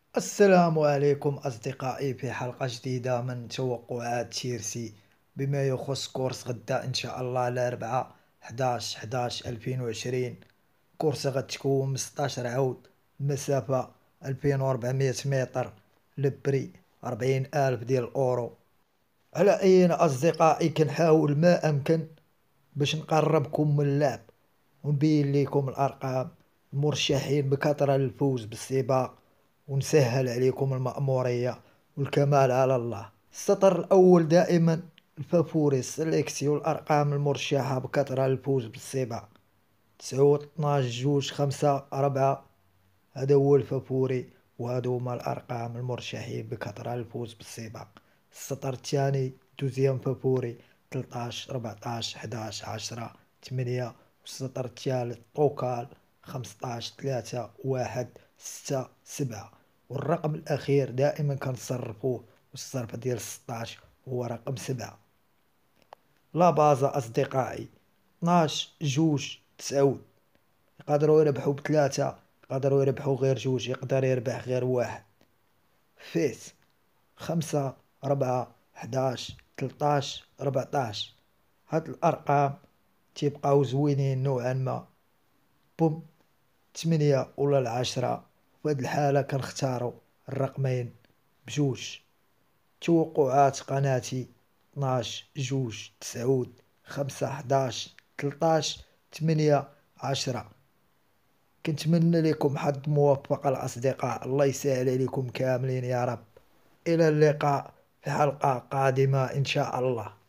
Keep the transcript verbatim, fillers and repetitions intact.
السلام عليكم أصدقائي في حلقة جديدة من توقعات تشيلسي بما يخص كورس غدا إن شاء الله الأربعاء حداش حداش ألفين وعشرين. كورس غتكون من ستاش عود، المسافة ألفين وربعمية متر، البري أربعين ألف ديال الأورو. على أين أصدقائي كنحاول ما أمكن باش نقربكم من اللعب ونبين لكم الأرقام المرشحين بكثرة للفوز بالسباق، ونسهل عليكم المأمورية والكمال على الله. السطر الأول دائما الفافوري السليكسيو، الأرقام المرشحة بكثرة للفوز بالسباق تسعود اثناش جوج خمسة أربعة، هذا هو الفافوري وهذو هما الأرقام المرشحين بكثرة للفوز بالسباق. السطر الثاني دوزيام فافوري تلطاش ربعطاش حداش عشرة ثمانية، والسطر الثالث طوكال خمسطاش ثلاثة واحد ستة سبعة، والرقم الأخير دائما كنصرفوه والصرف ديال ستاش هو رقم سبعة. لا بازا أصدقائي اثناش جوج تسعود، يقدروا يربحوا بثلاثة، يقدروا يربحوا غير جوج، يقدر يربح غير واحد. فيس خمسة ربعة حداش تلطاش ربعطاش، هاد الأرقام تيبقاو زوينين نوعا ما. بوم تمنية ولا العشرة، وفي الحالة كنختارو الرقمين بجوج. توقعات قناتي اثناش جوج تسعود خمسة حداش تلطاش ثمانية عشرة. كنتمنى لكم حظ موفق الأصدقاء، الله يسهل عليكم كاملين يا رب. إلى اللقاء في حلقة قادمة إن شاء الله.